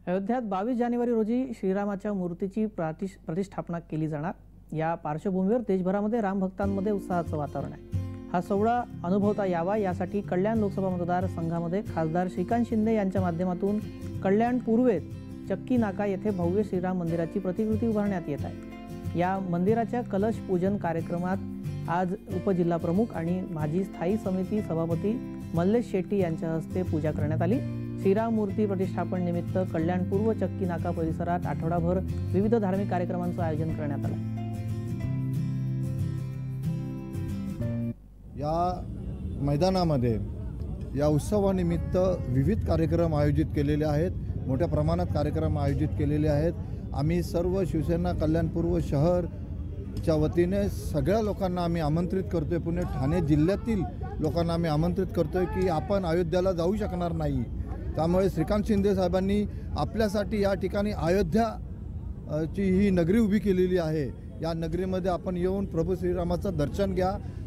अयोध्यात 22 जानेवारी रोजी श्रीरामाच्या मूर्तीची प्रतिष्ठापना केली जाणार। या पार्श्वभूमीवर देशभरामध्ये रामभक्तांमध्ये उत्साहाचं वातावरण आहे। हा सोहळा अनुभवता यावा यासाठी कल्याण लोकसभा मतदारसंघामध्ये खासदार श्रीकांत शिंदे यांच्या माध्यमातून कल्याण पूर्वेत चक्की नाका येथे भव्य श्रीराम मंदिराची प्रतिकृती उभारण्यात येत आहे। या मंदिराच्या कलश पूजन कार्यक्रमात आज उपजिल्हाप्रमुख आणि माजी स्थायी समिती सभापती मल्लेश शेट्टी यांच्या हस्ते पूजा करण्यात आली। श्रीराम मूर्ती प्रतिष्ठापन निमित्त कल्याण पूर्व चक्की नाका परिसरात आठवडाभर विविध धार्मिक कार्यक्रमांचं आयोजन करण्यात आलं। या मैदानामध्ये या उत्सवानिमित्त विविध कार्यक्रम आयोजित केलेले आहेत। मोठ्या प्रमाणात कार्यक्रम आयोजित केलेले आहेत। आम्ही सर्व शिवसेना कल्याण पूर्व शहरच्या वतीने सगळ्या लोकांना आम्ही आमंत्रित करतोय। पुणे ठाणे जिल्ह्यातील लोकांना आम्ही आमंत्रित करतोय की आपण अयोध्याला जाऊ शकणार नाही, त्यामुळे श्रीकांत शिंदे साहेबांनी आपल्यासाठी या ठिकाणी अयोध्या ची ही नगरी उभी केलेली आहे। या नगरीमध्ये आपण येऊन प्रभू श्रीरामाचं दर्शन घ्या।